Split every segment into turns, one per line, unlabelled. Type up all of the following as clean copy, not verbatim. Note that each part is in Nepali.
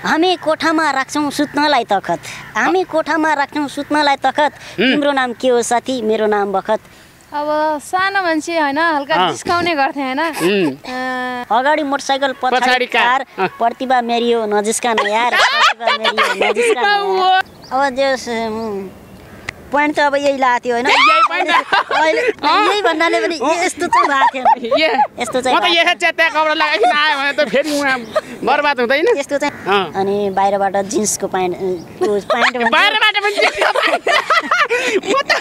हामी कोठामा राख्छौँ सुत्नलाई तखत हामी कोठामा राख्छौँ सुत्नलाई तखत तिम्रो नाम के हो साथी मेरो नाम बखत
अब सानो मान्छे हैन हल्का जिस्काउने गर्थे हैन
अगाडि मोटरसाइकल पछाडि कार प्रतिभा मेरी हो नजिस्कान यार प्रतिभा मेरी हो नजिस्कान अब जस पोइन्ट त अब यही लाग्थ्यो हैन यही भन्नाले पनि यस्तो चाहिँ भएको थियो यस्तो चाहिँ
म त यहाँ च्यात्या कपडा लगाइकिन आयो भने त फेरि उहाँ बर्बाद हुँदैन
यस्तो चाहिँ अनि बाहिरबाट जिन्सको प्यान्ट
बाहिरबाट पनि म त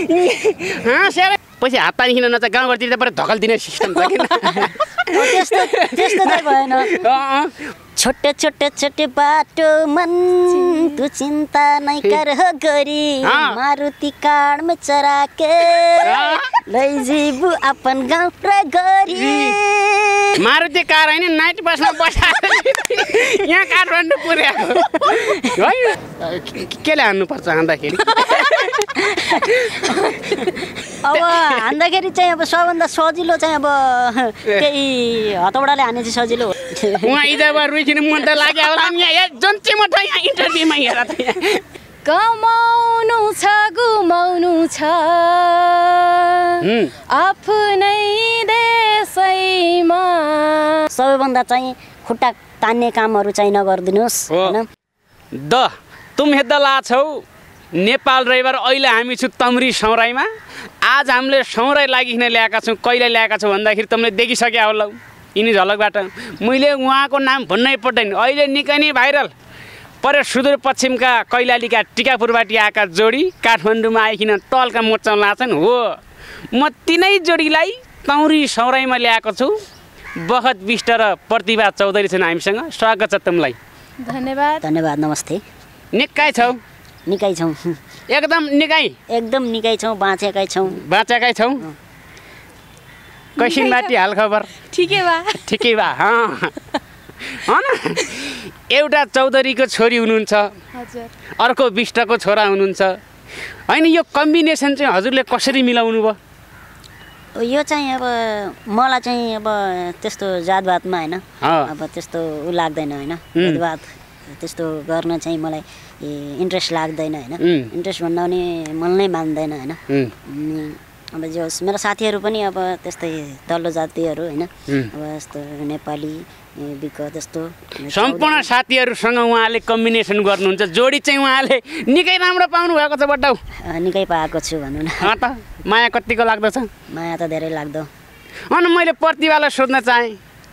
पछि हात पानी किन नचा गाउँघरतिर त पर धकल दिने सिस्टम छ किन
त्यस्तो चाहिँ भएन छोटे छोटे छोटे बाटो मन तू चिंता नहीं कर हो गोरी मारुति कार में चरा के लैजीबू अपन गाउँ र गोरी
मारुति कार हैन नाइट बसमा बसाएर यहाँ काठमाडौँ पुर्याएको होइन केले हान्नु पर्छ हान्दाखेरि
अब हान्दाखेरि चाहिँ अब सबभन्दा सजिलो चाहिँ अब त्यही हतौडाले हान्ने चाहिँ सजिलो हो
उहाँ इजाबा रुइकिन मन त लाग्यो होला नि यहाँ जुन चाहिँ म त यहाँ इन्टरभ्यूमा हेर त
कमाउनु छ गुमाउनु छ आफ्नै देशैमा
सबैभन्दा चाहिँ खुट्टा तान्ने कामहरू चाहिँ नगर्दिनुस् हैन
द तुम हेद्दला छौ नेपाल ड्राइभर अहिले हामी छु तमरी सौराईमा आज हामीले सौराई लागिकिन ल्याएका छौँ कहिले ल्याएका छौँ भन्दाखेरि तपाईँले देखिसक्यो होला यिनी झलकबाट मैले उहाँको नाम भन्नै पर्दैन अहिले निकै नै भाइरल पर सुदूरपश्चिमका कैलालीका टिकापुरबाट आएका जोडी काठमाडौँमा आइकिन तलका मोर्चा लाछन् हो म तिनै जोडीलाई तौरी सौराईमा ल्याएको छु बखत विष्ट र प्रतिभा चौधरी छन् हामीसँग स्वागत छ तिमीलाई
धन्यवाद
धन्यवाद नमस्ते
निकै छौ
निकै छौँ
एकदम
निकै छौँ बाँचेकै छौँ
कैसिन बाटी हाल खबर
ठिकै
बा होइन एउटा चौधरीको छोरी हुनुहुन्छ अर्को विष्टको छोरा हुनुहुन्छ होइन यो कम्बिनेसन चाहिँ हजुरले कसरी मिलाउनु भयो
यो चाहिँ अब मलाई चाहिँ अब त्यस्तो जातभातमा होइन अब त्यस्तो उ लाग्दैन होइन जातभात त्यस्तो गर्न चाहिँ मलाई इन्ट्रेस्ट लाग्दैन होइन इन्ट्रेस्ट भन्दा पनि मन नै मान्दैन होइन अब जो मेरो साथीहरू पनि अब त्यस्तै तल्लो जातिहरू होइन अब यस्तो नेपाली बिक त्यस्तो
सम्पूर्ण साथीहरूसँग उहाँले कम्बिनेसन गर्नुहुन्छ जोडी चाहिँ उहाँले निकै राम्रो पाउनु भएको छ बड्डाउ
निकै पाएको छु भनौँ न
त माया कतिको लाग्दछ
माया त धेरै लाग्दो
अनि मैले प्रतिभालाई सोध्न चाहेँ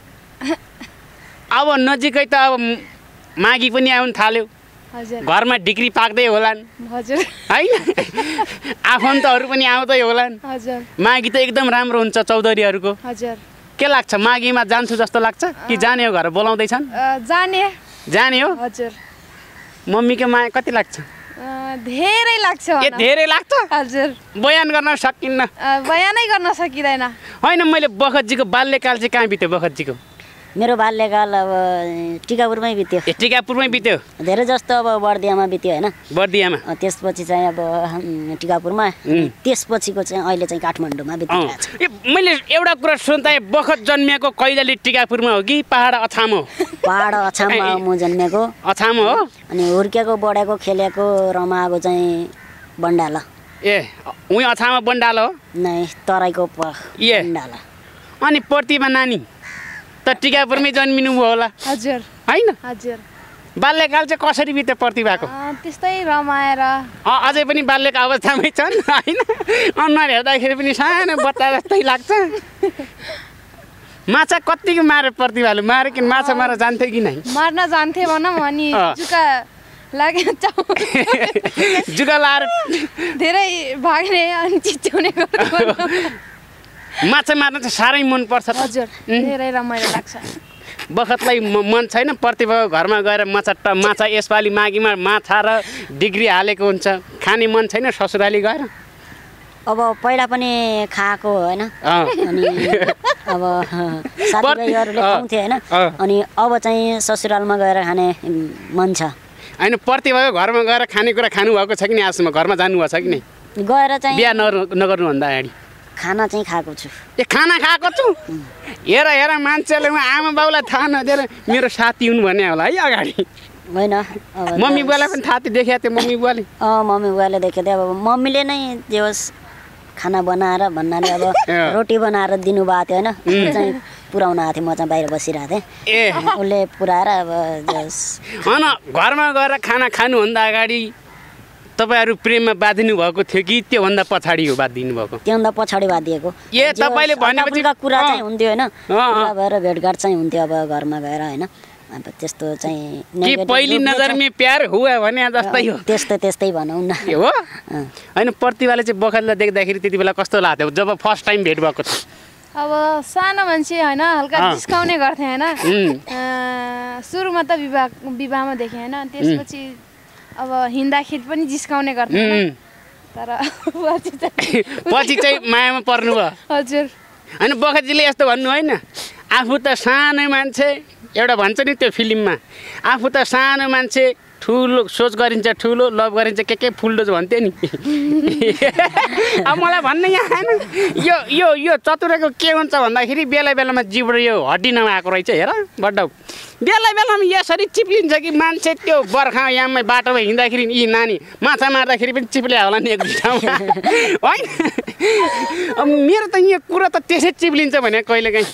अब नजिकै त अब माघी पनि आउनु थाल्यो घरमा डिग्री पाक्दै होलान्
हजुर
हैन आफन्तहरू पनि आउँदै होलान्
हजुर
माघी त एकदम राम्रो हुन्छ चौधरीहरूको
हजुर
के लाग्छ माघीमा जान्छु जस्तो लाग्छ कि जाने हो घर बोलाउँदैछन् जाने हो
हजुर
मम्मीको माया कति लाग्छ
धेरै लाग्छ
धेरै लाग्छ
हजुर
बयान गर्न सकिन्न
बयानै गर्न सकिँदैन
होइन मैले बखतजीको बाल्यकाल चाहिँ कहाँ बित्यो बखतजीको
मेरो बाल्यकाल अब टिकापुरमै बित्यो
टिकापुरमै बित्यो
धेरै जस्तो अब बर्दियामा बित्यो होइन
बर्दियामा
त्यसपछि चाहिँ अब टिकापुरमा त्यसपछिको चाहिँ अहिले चाहिँ काठमाडौँमा बितिरहेको छ
मैले एउटा कुरा सुन्दा बखत जन्मिएको कैलाली टिकापुरमा हो कि पहाड अछाम हो
पहाड अछाममा म जन्मेको
अछाम हो
अनि हुर्केको बढेको खेलेको रमाएको चाहिँ बन्डाला
उही अछाममा बन्डाला हो
नै तराईको बन्डाला
अनि प्रतिभा नानी त टिकापुरमै जन्मिनु भयो होला
हजुर
हैन
हजुर
बाल्यकाल चाहिँ कसरी बित्यो प्रतिभाको
त्यस्तै रमाएर
अझै पनि बाल्यको अवस्थामै छन् हैन अनुहार हेर्दाखेरि पनि सानो बच्चा जस्तै लाग्छ माछा कतिको मारे प्रतिभाले मारे कि माछा मार जान्थे कि नै
मार्न जान्थे भनौँ अनि जुका लाग्यो
जुका लाएर
धेरै भाग्ने अनि चिच्याउने
माछा मार्न चाहिँ साह्रै मनपर्छ
हजुर धेरै रमाइलो लाग्छ
बखतलाई मन छैन प्रतिभाको घरमा गएर माछा यसपालि माघीमा माछा र डिग्री हालेको हुन्छ खाने मन छैन ससुराली गएर
अब पहिला पनि खाएको होइन अनि अब साथीभाइहरूले खुवाउँथे होइन अनि अब चाहिँ ससुरालमा गएर खाने मन छ
होइन प्रतिभाको घरमा गएर खानेकुरा खानुभएको छ कि नि आजसम्म घरमा जानुभएको छ कि नै
गएर चाहिँ
बिहा नगर्नुभन्दा अगाडि
खाना चाहिँ खाएको छु
खाना खाएको छु हेर मान्छेले आमा बाउलाई थाहा नदिएर मेरो साथी हुनु भन्ने होला है अगाडि
होइन
मम्मी बुवालाई पनि थाहा थियो देखेको थियो मम्मी बुवाले
मम्मी बुवाले देखेको थियो अब मम्मीले नै जे होस् खाना बनाएर भन्नाले अब रोटी बनाएर दिनुभएको थियो होइन चाहिँ पुऱ्याउन आएको थियो म चाहिँ बाहिर बसिरहेको थिएँ उसले पुऱ्याएर अब
होइन घरमा गएर खाना खानुभन्दा अगाडि तपाईँहरू प्रेममा बाँधिनु भएको थियो कि त्योभन्दा पछाडि हो बाँधिनु भएको
त्योभन्दा पछाडि बाँधिएको
ए तपाईँले भनेपछि
कुरा चाहिँ हुन्थ्यो होइन कुरा भएर भेटघाट चाहिँ हुन्थ्यो अब घरमा गएर होइन अब त्यस्तो चाहिँ
कि पहिली नजरमै प्यार हुआ भने जस्तै हो
त्यस्तै भनौँ न
हो होइन प्रतिभाले चाहिँ बखतलाई देख्दाखेरि त्यति बेला कस्तो लाग्थ्यो जब फर्स्ट टाइम भेट भएको थियो
अब सानो मान्छे होइन हल्का जिस्काउने गर्थे होइन सुरुमा त विवाहमा देखेँ होइन त्यसपछि अब हिँड्दाखेरि पनि जिस्काउने गर्थे तर
पछि चाहिँ मायामा पर्नु भयो
हजुर
होइन बखतजीले यस्तो भन्नु होइन आफू त सानो मान्छे एउटा भन्छ नि त्यो फिल्ममा आफू त सानो मान्छे ठुलो सोच गरिन्छ ठुलो लभ गरिन्छ के फुल्डोज भन्थ्यो नि अब मलाई भन्ने यहाँ होइन यो चतुराको के हुन्छ भन्दाखेरि बेला बेलामा जिब्रो यो हड्डी नआएको रहेछ हेर बड्डाउ बेला बेलामा यसरी चिप्लिन्छ कि मान्छे त्यो बर्खा याममा बाटोमा हिँड्दाखेरि यी नानी माछा मार्दाखेरि पनि चिप्ले होला नि एक ठाउँमा होइन अब मेरो त यो कुरा त त्यसै चिप्लिन्छ भने कहिलेकाहीँ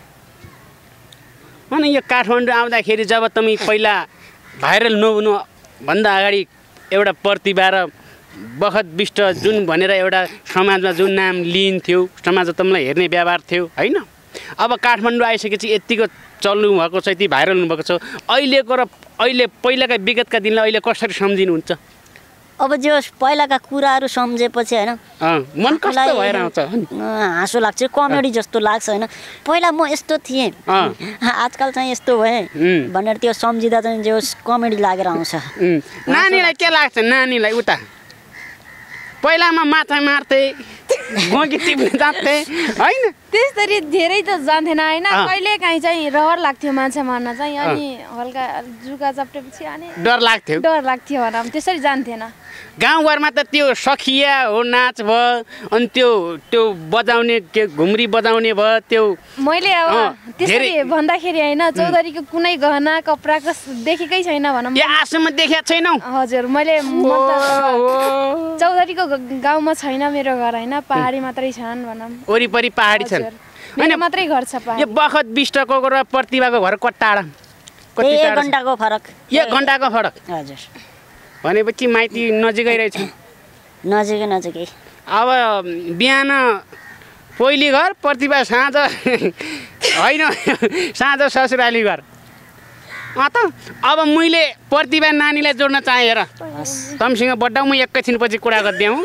होइन यो काठमाडौँ आउँदाखेरि जब तपाईँ पहिला भाइरल नहुनु भन्दा अगाडि एउटा प्रतिभा र बखत विष्ट जुन भनेर एउटा समाजमा जुन नाम लिइन्थ्यो समाजमा तपाईँलाई हेर्ने व्यवहार थियो होइन अब काठमाडौँ आइसकेपछि यतिको चल्नु भएको छ यति भाइरल हुनुभएको छ अहिलेको र अहिले पहिलाका विगतका दिनलाई अहिले कसरी सम्झिनुहुन्छ
अब जो पहिलाका कुराहरू सम्झेपछि होइन
मन कस्तो भएर आउँछ
हाँसो लाग्छ कमेडी जस्तो लाग्छ होइन पहिला म यस्तो थिएँ आजकल चाहिँ यस्तो भएँ भनेर त्यो सम्झिँदा चाहिँ जो कमेडी लागेर आउँछ
नानीलाई के लाग्छ नानीलाई उता पहिलामा माछा मार्थे गोगी टिप्न जान्थे होइन
त्यसरी धेरै त जान्थेन होइन कहिले काहीँ चाहिँ रहर लाग्थ्यो माछा मार्न चाहिँ अनि हल्का जुका चप्टेपछि अनि
डर लाग्थ्यो
भनौँ त्यसरी जान्थेन
गाउँघरमा त त्यो सखिया हो नाच भयो अनि त्यो बजाउने के घुम्री बजाउने भयो त्यो
मैले अब त्यसरी भन्दाखेरि होइन चौधरीको कुनै गहना कपडाको देखेकै छैन भनौँ
आसम्म देखेको छैनौ
हजुर मैले चौधरीको गाउँमा छैन मेरो घर होइन पहाडी मात्रै छन् भनौँ
वरिपरि पहाडी छन्
होइन मात्रै घर छ
यो बखत विष्टको र प्रतिभाको घर कटाडा
कति घण्टाको फरक
1 घण्टाको फरक
हजुर
भनेपछि माइती नजिकै रहेछ
नजिकै
अब बिहान पहिली घर प्रतिभा साँझ होइन साँझ ससुराली घर त अब मैले प्रतिभा नानीलाई जोड्न चाहेँ हेर तमसँग बड्डाउ म एकैछिनपछि कुरा गरिदिउँ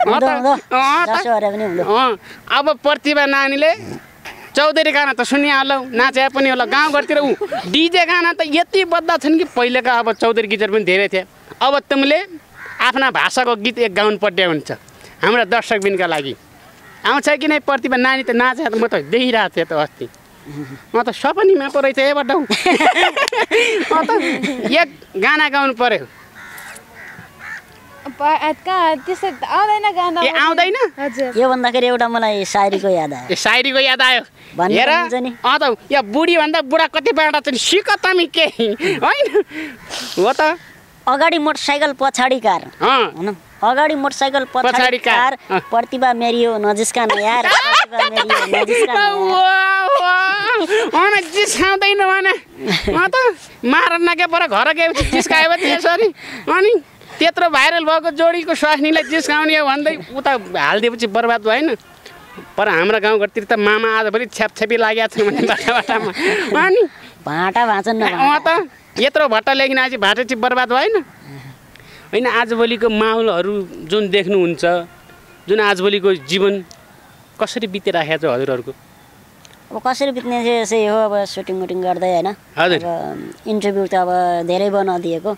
अब प्रतिभा नानीले चौधरी गाना त सुने होला नाचे पनि होला गाउँघरतिर डिजे गाना त यति बद्दा छन् कि पहिलेका अब चौधरी गीतहरू पनि धेरै थिए अब तिमीले आफ्ना भाषाको गीत एक गाउनु पर्ने हुन्छ हाम्रा दर्शकबिनका लागि आउँछ कि नै प्रतिभा नानी त नाचे म त देखिरहेको थिएँ त अस्ति म त सपनीमा पो रहेछ ए बड्डाउ एक गाना गाउनु पर्यो आउँदैन
यो भन्दाखेरि एउटा मलाई सायरीको याद आयो
सायरीको याद आयो हेर त यो बुढी भन्दा बुढा कति बाटा छ सिक तमी के होइन हो त
अगाडि मोटरसाइकल पछाडि कार हैन अगाडि मोटरसाइकल पछाडि कार प्रतिभा मेरी हो नजिस्कान यार प्रतिभा मेरी हो नजिस्कान
अनि जिस्काउँदैन भने त मार नके पर घर गए जिस्कायो त्यसरी अनि त्यत्रो भाइरल भएको जोडीको स्वास्नीलाई जिस्काउने हो भन्दै उता हालिदिएपछि बर्बाद भएन पर हाम्रो गाउँघरतिर त मामा आजभरि छ्यापछ्यापी लागेको छ भने बाटामा अनि
भाटा भाँचन
त यत्रो भट्टा लेखिन आज भाटा चाहिँ बर्बाद भएन होइन आजभोलिको माहौलहरू जुन देख्नुहुन्छ जुन आजभोलिको जीवन कसरी बितिराखेको छ हजुरहरूको
अब कसरी बित्ने चाहिँ यसै हो अब सुटिङ गर्दै होइन अब इन्टरभ्यू त अब धेरै बनाइदिएको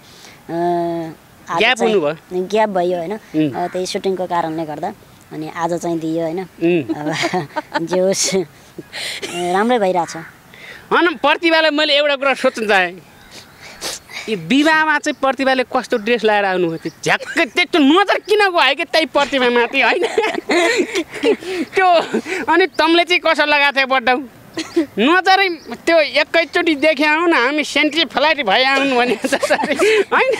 ग्याप भयो होइन त्यही सुटिङको कारणले गर्दा अनि आज चाहिँ दियो होइन अब जे होस् राम्रै भइरहेछ
होइन प्रतिभालाई मैले एउटा कुरा सोच्न चाहेँ यो विवाहमा चाहिँ प्रतिभाले कस्तो ड्रेस लगाएर आउनुभयो त्यो झ्याक्कै त्यस्तो नजर किन गयो कि त्यही प्रतिभामाथि होइन त्यो अनि तँले चाहिँ कसो लगाएको थियो बड्डाउ नजरै त्यो एकैचोटि देखे आउँ न हामी सेन्ट्री फ्लाइट भइ आउनु भने जसरी होइन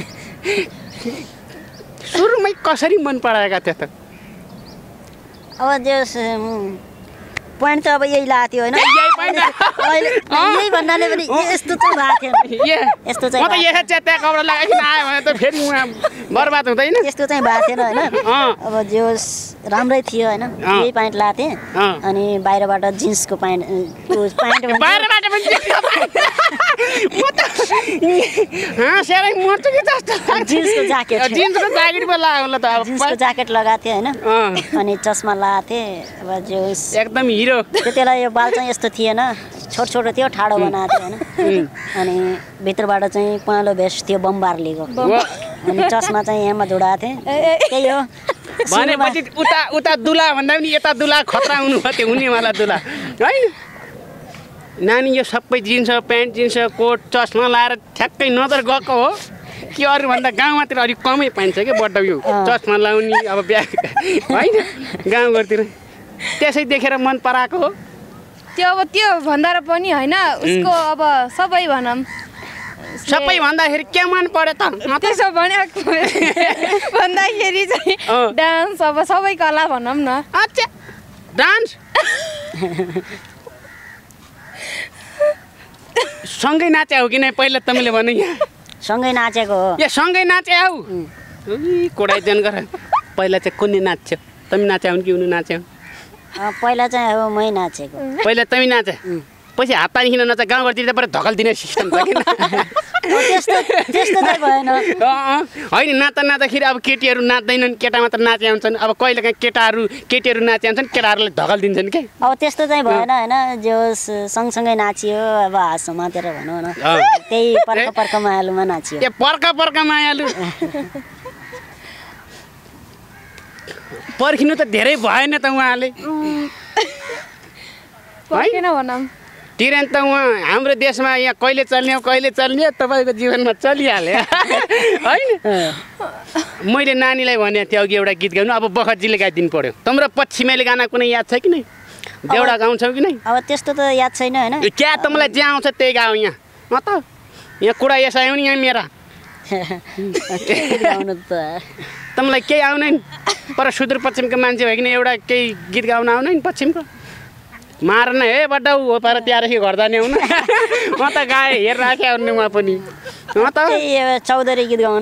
सुरुमै कसरी मन पराएका थियो त
अब जस पोइन्ट त अब यही लाग्थ्यो होइन यही भन्नाले पनि यस्तो चाहिँ भएको थिएन यस्तो चाहिँ
म त यहाँ च्यात्या कपडा लगाइकन आयो भने त फेरि उहाँ बर्बाद हुँदैन
यस्तो चाहिँ भएको थिएन होइन अब जोस राम्रै थियो होइन यही प्यान्ट लाएको थिएँ अनि बाहिरबाट जिन्सको प्यान्ट
बाहिरबाट पनि
जिन्सको ज्याकेट
पो लगाएको होला त
जिन्सको ज्याकेट लगाएको थिएँ होइन अनि चस्मा लगाएको थिएँ अब जोस
एकदम हिरो
त्यति बेला यो बाल चाहिँ यस्तो थिएन छोटो छोटो थियो ठाडो बनाएको थियो होइन अनि भित्रबाट चाहिँ पहेँलो भेस्ट थियो बमबार्लीको अनि चस्मा चाहिँ यहाँमा जोडाएको थिएँ त्यही हो
भनेपछि उता उता दुला भन्दा पनि यता दुला खतरा हुनु थियो हुनेवाला दुला होइन नानी यो सबै जिन्स प्यान्ट जिन्स कोट चस्मा लाएर ठ्याक्कै नजर गएको हो कि अरूभन्दा गाउँमातिर अलिक कमै पाइन्छ क्या बड्डा यो चस्मा लाउने अब ब्याग होइन गाउँघरतिर त्यसै देखेर मन पराएको हो
त्यो भन्दा र पनि होइन उसको अब सबै भनौँ
सबै भन्दाखेरि के मन पर्यो त
त्यसो भनेको भन्दाखेरि चाहिँ डान्स अब सबै कला भनौँ न
अच्छा डान्स सँगै नाचे हो कि नै पहिला तपाईँले भन्नु यहाँ
सँगै नाचेको हो
ए सँगै नाचे हौ कोडाइदेन गर पहिला चाहिँ कुनै नाच्यो तमी नाच्यौ कि उनी नाच्यौ
पहिला चाहिँ अब मै नाचेको
पहिला तमी नाचे पछि हात पानी किन नचा गाउँघरतिर त पुरा धकल दिने सिस्टम छ कि
त्यस्तो चाहिँ भएन
होइन नाच्दाखेरि अब केटीहरू नाच्दैनन् केटा मात्र नाचे आउँछन् अब कहिले काहीँ केटीहरू नाचे आउँछन् केटाहरूलाई धकल दिन्छन् कि
अब त्यस्तो चाहिँ भएन होइन जो सँगसँगै नाचियो अब हाँस समातेर भनौँ न त्यही पर्ख मायालुमा नाचियो
ए पर्ख मायालु पर्खिनु त धेरै भएन त उहाँले
पर्खेन भनौँ
तिरेन त उहाँ हाम्रो देशमा यहाँ कहिले चल्ने तपाईँको जीवनमा चलिहाल्यो होइन मैले नानीलाई भनेको थिएँ अघि एउटा गीत गाउनु अब बखतजीले गाइदिनु पर्यो तिम्रो पश्चिमेली गाना कुनै याद छ कि नै देउडा गाउँछौ कि नै
अब त्यस्तो त याद छैन होइन
क्या तपाईँलाई जे आउँछ त्यही गाउँ यहाँ म त यहाँ कुरा यसो आयो नि यहाँ मेरा तपाईँलाई केही आउँदैन पर सुदूरपश्चिमको मान्छे भइकन एउटा केही गीत गाउन आउँदैन पश्चिमको मार्न हे बड्डा हो पर त्यहाँदेखि घर जाने हुन म त गाएँ हेरेर राखेँ आउने उहाँ पनि म त
चौधरी गीत गाउन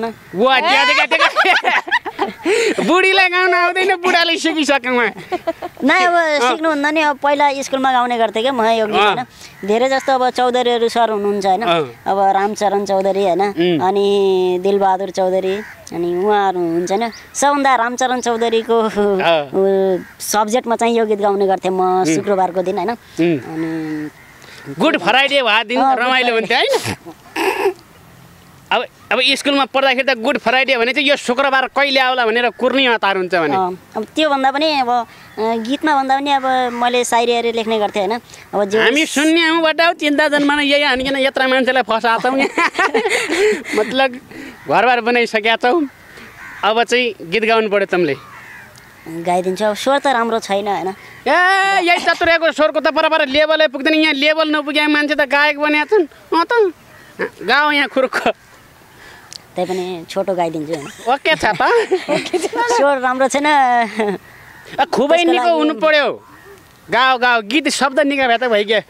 बुढीलाई गाउन आउँदैन बुढाले सिकिसक्यो उहाँ
न अब सिक्नुभन्दा नि अब पहिला स्कुलमा गाउने गर्थेँ क्या म यो गीत होइन धेरै जस्तो अब चौधरीहरू सर हुनुहुन्छ होइन अब रामचरण चौधरी होइन अनि दिलबहादुर चौधरी अनि उहाँहरू हुन्छ होइन सबभन्दा रामचरण चौधरीको सब्जेक्टमा चाहिँ यो गीत गाउने गर्थेँ म शुक्रबारको दिन होइन अनि
गुड फ्राइडे भए दिन रमाइलो हुन्थ्यो होइन अब स्कुलमा पढ्दाखेरि त गुड फ्राइडे भने चाहिँ यो शुक्रबार कहिले आउला भनेर कुर्नी हतार हुन्छ भने
अब त्योभन्दा पनि अब गीतमा भन्दा पनि अब मैले सायरीहरू लेख्ने गर्थेँ होइन अब
हामी सुन्ने हौँ बट चिन्ता जन्मन यही हानिकन यत्र मान्छेलाई फसाछौँ मतलब घरबार बनाइसकेका छौ अब चाहिँ गीत गाउनु पर्यो तँले
गाइदिन्छु अब स्वर त राम्रो छैन होइन
ए यही चतुर्याको स्वरको त बराबर लेभलै पुग्दैन यहाँ लेभल नपुगे मान्छे त गायक बनेका छन् त गाउँ यहाँ खुर्क
त्यही पनि छोटो गाइदिन्छु
ओके छ त
स्वर राम्रो छैन
खुबै निको हुनु पर्यो गाउँ गीत शब्द निका भए त भइगयो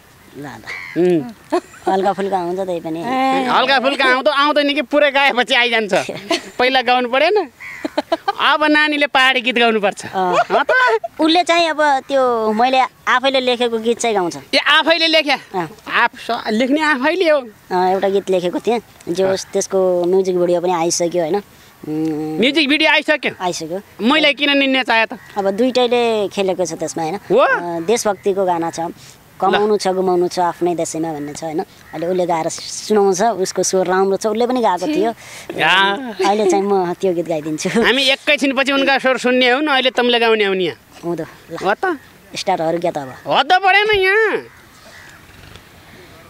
हल्का फुल्का आउँछ त्यही पनि
हल्का फुल्का आउँदैन कि पुरै गाएपछि आइजान्छ पहिला गाउनु परेन अब नानीले पहाडी गीत गाउनुपर्छ
उसले चाहिँ अब त्यो मैले आफैले लेखेको गीत चाहिँ गाउँछ
ए आफैले लेख्या लेख्ने आफैले हो
एउटा गीत लेखेको थिएँ जो त्यसको म्युजिक भिडियो पनि आइसक्यो होइन
म्युजिक भिडियो आइसक्यो मैले किन निन्ने चाहे त
अब दुइटैले खेलेको छ त्यसमा होइन देशभक्तिको गाना छ कमाउनु छ गुमाउनु छ आफ्नै देशैमा भन्ने छ होइन अहिले उसले गाएर सुनाउँछ उसको स्वर राम्रो छ उसले पनि गाएको थियो अहिले चाहिँ म त्यो गीत गाइदिन्छु
हामी एकैछिनपछि उनका स्वर सुन्ने हो न अहिले तँले गाउने हो नि यहाँ
हुँदो स्टारहरू क्या त अब
हद परेन यहाँ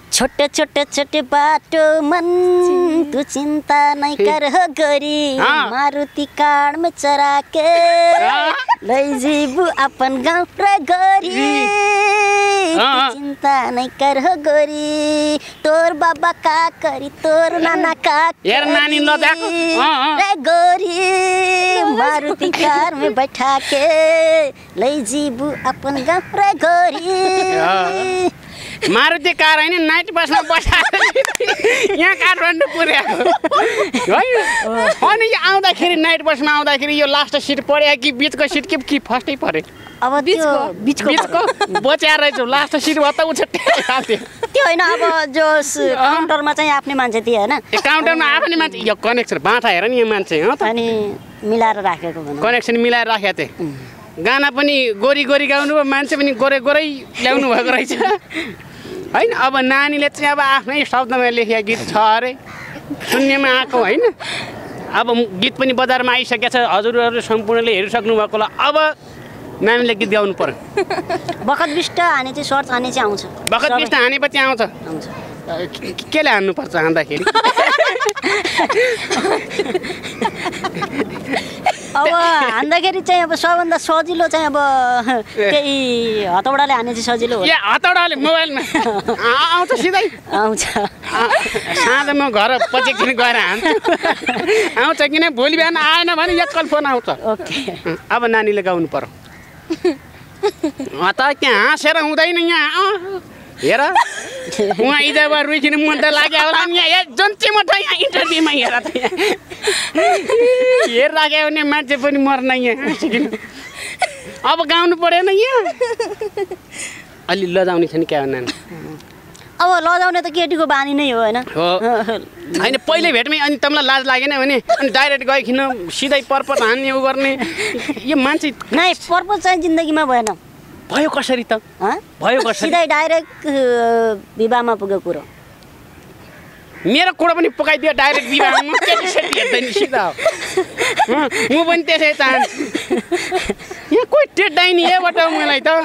छोटे छोटे छोटे बाटो मन तू चिंता नहीं कर हो गोरी मारुति कार में चरा के लै जीबू अपन गाँव रे गोरी तू चिंता नहीं कर हो गोरी तोर बाबा का करी तोर नाना का
नानी
रे गोरी मारुति कार में बैठा के लै जीबू अपन गाँव रे गोरी
मारुति कार होइन नाइट बसमा बसाएर यहाँ काठमाडौँ पुर्याएको होइन यो आउँदाखेरि नाइट बसमा आउँदाखेरि यो लास्ट सिट पऱ्यो कि बिचको सिट कि फर्स्टै पऱ्यो
अब बिचको
बच्याएर रहेछ लास्ट सिट भत्ता उछट्यो
त्यो होइन अब जो काउन्टरमा चाहिँ आफ्नै मान्छे थियो होइन
काउन्टरमा आफ्नै मान्छे यो कनेक्सन बाँठा हेर नि यो मान्छे हो त
अनि मिलाएर राखेको
कनेक्सन मिलाएर राखेको थिएँ गाना पनि गोरी गोरी गाउनु भयो मान्छे पनि गोरे गोरै ल्याउनु भएको रहेछ होइन अब नानीले चाहिँ अब आफ्नै शब्दमा लेखेको गीत छ अरे शून्यमा आएको होइन अब गीत पनि बजारमा आइसकेको छ हजुरहरू सम्पूर्णले हेरिसक्नु भएको होला अब नानीले गीत गाउनु पर्यो
बखत बिस्ट हाने चाहिँ सर्च हाने चाहिँ आउँछ
बखत बिस्ट हानेपछि आउँछ केले हान्नुपर्छ हान्दाखेरि
अब हान्दाखेरि चाहिँ अब सबभन्दा सजिलो चाहिँ अब त्यही हतौडाले हाने चाहिँ सजिलो हो
हतौडाले मोबाइलमा आउँछ सिधै
आउँछ
साँझ म घर पछि गएर हान्छु आउँछ किन भोलि बिहान आएन भने एकल फोन आउँछ
ओके
अब नानीले गाउनु पर्यो त त्यहाँ हाँसेर हुँदैन यहाँ हेर उहाँ इजाबा रुखिनु मन त लाग्यो होला नि यहाँ जुन चाहिँ म त यहाँ इन्टरभ्यूमा हेर त हेर राख्यो भने मान्छे पनि मर्न यहाँ अब गाउनु परेन यहाँ अलि लजाउने छ नि क्या नानी
अब लजाउने त केटीको बानी नै हो होइन
होइन पहिल्यै भेटमै अनि तँलाई लाज लागेन भने अनि डाइरेक्ट गइकिन सिधै पर्पस हान्ने उ गर्ने यो मान्छे
नै पर्पस चाहिँ जिन्दगीमा भएन
भयो कसरी त भयो कसरी
सिधै डाइरेक्ट विवाहमा पुग्यो कुरो
मेरो कुरो पनि पकाइदियो डाइरेक्ट विवाहमा केटीसेटी हेर्दैन सिधा म पनि त्यसै चाहन्छु यहाँ कोही टेड्दैन नि एबाट मलाई त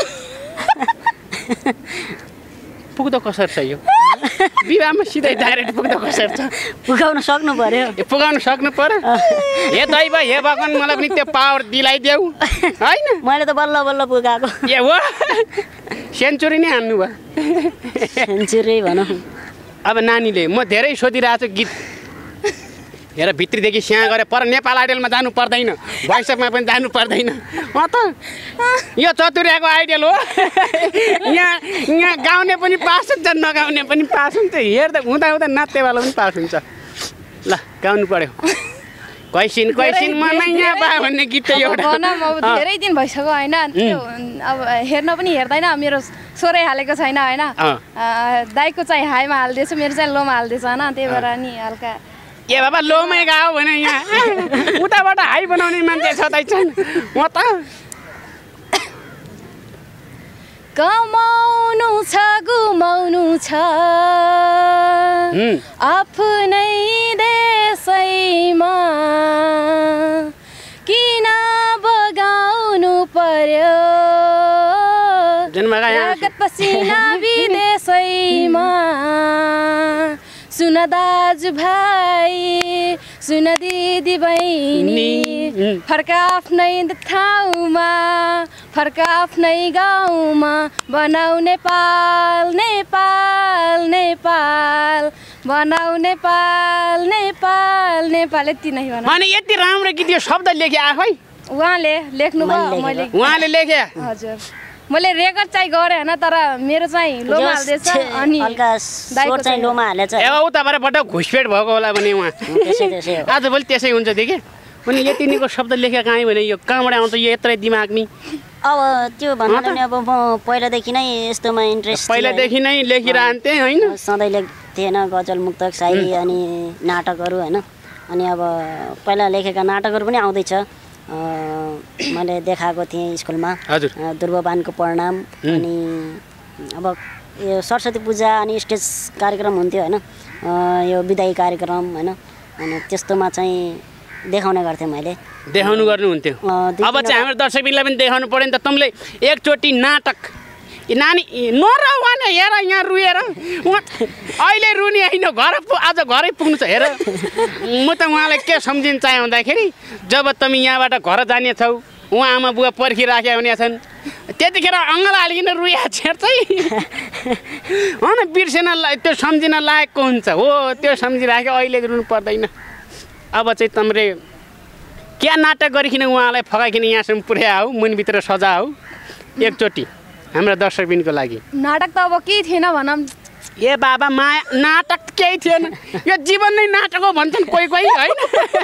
पुग्दो कसरी छ यो विवाहमा सिधै डाइरेक्ट पुग्दो कसरी छ
पुगाउन सक्नु पर्यो
पुगाउन सक्नु पर्यो हे दैव हे भगवान् मलाई पनि त्यो पावर दिलाइदेऊ होइन
मैले त बल्ल बल्ल पुगाएको
ए हो सेन्चुरी नै हान्नु भयो
सेन्चुरी भनौँ
अब नानीले म धेरै सोधिरहेको छु गीत हेर भित्रीदेखि स्याहाँ गरे पर नेपाल आइडलमा जानु पर्दैन भोइसअपमा पनि जानु पर्दैन त यो चतुर्याको आइडल हो यहाँ गाउने पनि पास हुन्छ नगाउने पनि पास हुन्छ हेर्दा हुँदा हुँदा नाच्नेवाला पनि पास हुन्छ ल गाउनु पर्यो कैसिन मनाइया बा भन्ने गीत चाहिँ एउटा
अब धेरै दिन भइसक्यो होइन त्यो अब हेर्न पनि हेर्दैन मेरो स्वरै हालेको छैन होइन दाइको चाहिँ हाईमा हाल्दैछु मेरो चाहिँ लोमा हाल्दैछ होइन त्यही भएर नि हल्का
ए बाबा लोमै गाओ भने यहाँ उताबाट हाई बनाउने मान्छे छँदैछन् म त
कमाउनु छ गुमाउनु छ आफ्नै देशैमा किन बगाउनु पर्यो रगत पसिना विदेशैमा सुन दाजु भाइ सुन दिदी बहिनी फर्का आफ्नै ठाउँमा फर्का आफ्नै गाउँमा बनाऊ नेपाल नेपाल नेपाल बनाऊ नेपाल नेपाल नेपाल यति नै भन
अनि यति राम्रो गीत यो शब्द लेखे आफै
उहाँले लेख्नु भयो मैले
उहाँले लेखे
हजुर मैले रेकर्ड चाहिँ गरेँ होइन तर मेरो चाहिँ लोमा हाल्दैछ अनि
दाइको चाहिँ लोमा हालेछ
ए उताबाट पटक घुसपेट भएको होला भने उहाँ आजभोलि त्यसै हुन्छ देखे अनि यति निको शब्द लेखेको कहीँ भने यो कहाँबाट आउँछ यो यत्रै दिमागमी
अब त्यो भन्दा पनि अब म पहिलादेखि नै यस्तोमा इन्ट्रेस्ट
पहिलादेखि नै लेखिरहन्थेँ होइन
सधैँ लेख्थेन गजल मुक्तक शायरी अनि नाटकहरू होइन अनि अब पहिला लेखेका नाटकहरू पनि आउँदैछ मैले देखाएको थिएँ स्कुलमा
हजुर
ध्रुवबानको प्रणाम अनि अब यो सरस्वती पूजा अनि स्टेज कार्यक्रम हुन्थ्यो होइन यो विदाई कार्यक्रम होइन अनि त्यस्तोमा चाहिँ देखाउने गर्थेँ मैले
देखाउनु गर्नुहुन्थ्यो अब चाहिँ हाम्रो दर्शकबिनलाई पनि देखाउनु पऱ्यो नि त तँले एकचोटि नाटक नानी नरवाने हेर यहाँ रुएर अहिले रुने होइन आज घरै पुग्नु छ हेर म त उहाँलाई के सम्झिन चाहे भन्दाखेरि जब तिमी यहाँबाट घर जाने छौ उहाँ आमा बुवा पर्खिराखेका हुने छन् त्यतिखेर अङ्गला हालिकन रुया छेड चाहिँ होइन बिर्सेन त्यो सम्झिन लायकको हुन्छ हो त्यो सम्झिराख्यो अहिले रुनु पर्दैन अब चाहिँ तम्रे क्या नाटक गरिकन उहाँलाई फकाइकन यहाँसम्म पुर्याऊ मुनभित्र सजाऊ एकचोटि हाम्रा दर्शकबिनको लागि
नाटक त अब केही थिएन भनौँ
ए बाबा माया नाटक केही थिएन यो जीवन नै नाटक हो भन्छन् कोही कोही होइन